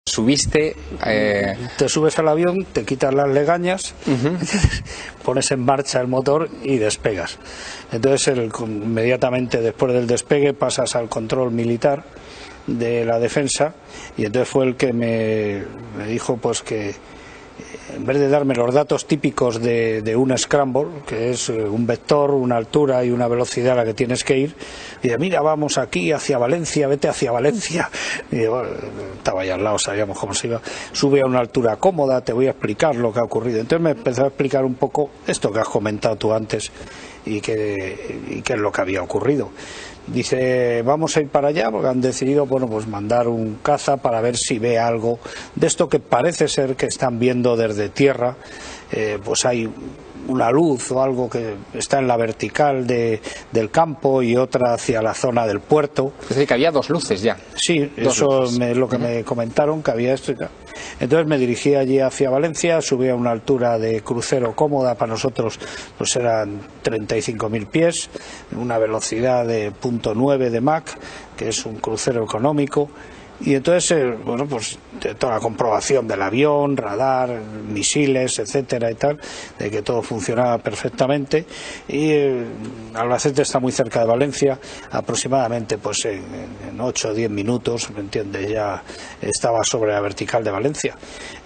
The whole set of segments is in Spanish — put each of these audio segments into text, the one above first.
Subiste... Te subes al avión, te quitas las legañas, pones en marcha el motor y despegas. Entonces inmediatamente después del despegue pasas al control militar de la defensa, y entonces fue el que me dijo pues que en vez de darme los datos típicos de un scramble, que es un vector, una altura y una velocidad a la que tienes que ir, y de mira, vamos aquí hacia Valencia, vete hacia Valencia, y digo, estaba ahí al lado, sabíamos cómo se iba, sube a una altura cómoda, te voy a explicar lo que ha ocurrido. Entonces me empezó a explicar un poco esto que has comentado tú antes y qué es lo que había ocurrido. Dice, vamos a ir para allá porque han decidido, bueno, pues mandar un caza para ver si ve algo de esto que parece ser que están viendo desde tierra. Pues hay una luz o algo que está en la vertical del campo y otra hacia la zona del puerto. Es decir, que había dos luces ya. Sí, eso es lo que me comentaron, que había esto. Entonces me dirigí allí hacia Valencia, subí a una altura de crucero cómoda, para nosotros pues eran 35.000 pies, una velocidad de 0.9 de Mach, que es un crucero económico. Y entonces, bueno, pues toda la comprobación del avión, radar, misiles, etcétera y tal, de que todo funcionaba perfectamente. Y Albacete está muy cerca de Valencia, aproximadamente pues en 8 o 10 minutos, ¿me entiendes? Ya estaba sobre la vertical de Valencia.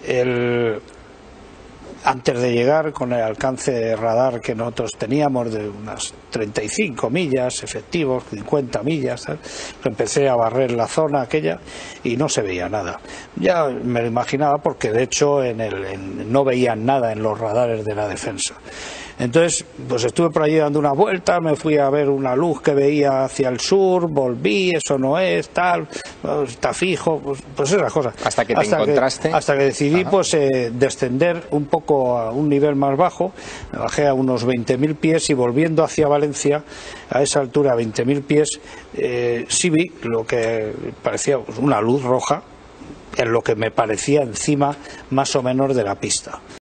Antes de llegar, con el alcance de radar que nosotros teníamos de unas 35 millas efectivos, 50 millas, ¿sabes? Empecé a barrer la zona aquella y no se veía nada. Ya me lo imaginaba porque de hecho no veían nada en los radares de la defensa. Entonces, pues estuve por allí dando una vuelta, me fui a ver una luz que veía hacia el sur, volví, eso no es, tal, está fijo, pues esas cosas. Hasta que te encontraste. Hasta que decidí pues descender un poco a un nivel más bajo, me bajé a unos 20.000 pies y volviendo hacia Valencia, a esa altura, 20.000 pies, sí vi lo que parecía una luz roja, en lo que me parecía encima más o menos de la pista.